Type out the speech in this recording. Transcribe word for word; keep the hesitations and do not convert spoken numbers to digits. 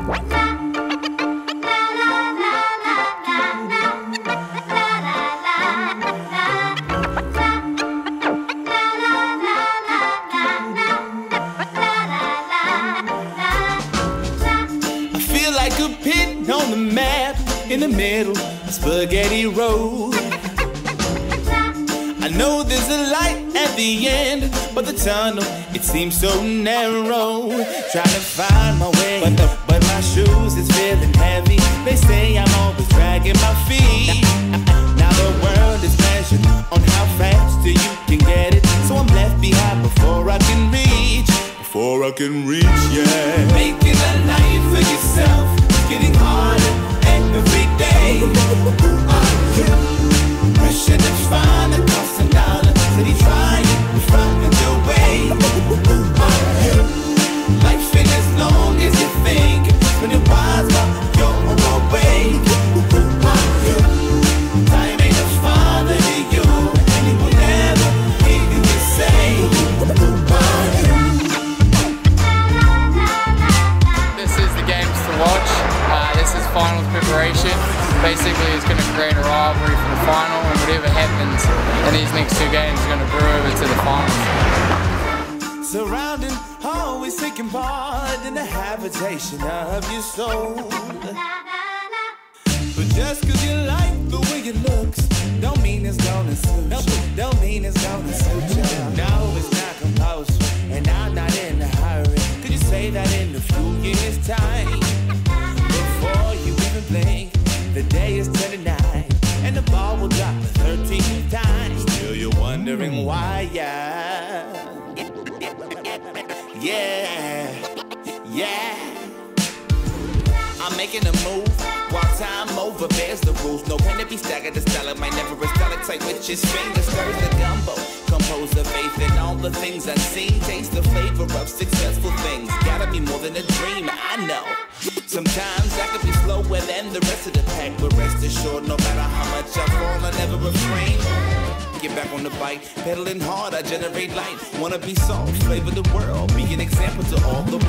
On the map, in the middle, a spaghetti road. I know there's a light at the end, but the tunnel, it seems so narrow. Trying to find my way, but, the, but my shoes is feeling heavy. They say I'm always dragging my feet. Now the world is measured on how fast you can get it. So I'm left behind before I can reach, before I can reach, yeah. Making a life for yourself, getting harder every day. Who are you? Pressure to find a thousand dollars. City trying to find your way. Who are you? Life ain't as long as you think. When it wise up your own way. Who are you? Time ain't a father to you, and he will never hear you say. Who are you? This is the games to watch. Uh, this is finals preparation. Basically, it's going to create a rivalry for the final, and whatever happens in these next two games is going to brew over to the finals. Surrounding, always taking part in the habitation of your soul. But just cause you like the way it looks, don't mean it's gonna suit you. Don't mean it's gonna suit you. No, it's not compulsory, and I'm not in a hurry. Could you say that in a few years' time? Before you even blink, the day is twenty-nine, and the ball will drop thirteen times. Still you're wondering why, yeah. Yeah, yeah. I'm making a move while time over bears the rules. No pen to be staggered, the style might never a stalactite with his fingers. Stirs the gumbo, compose the faith in all the things unseen. Taste the flavor of successful things. Gotta be more than a dream, I know. Sometimes I could be slower than the rest of the pack, but rest assured, no matter how much I fall, I never refrain. Get back on the bike, pedaling hard, I generate light. Wanna be soft, flavor the world, be an example to all the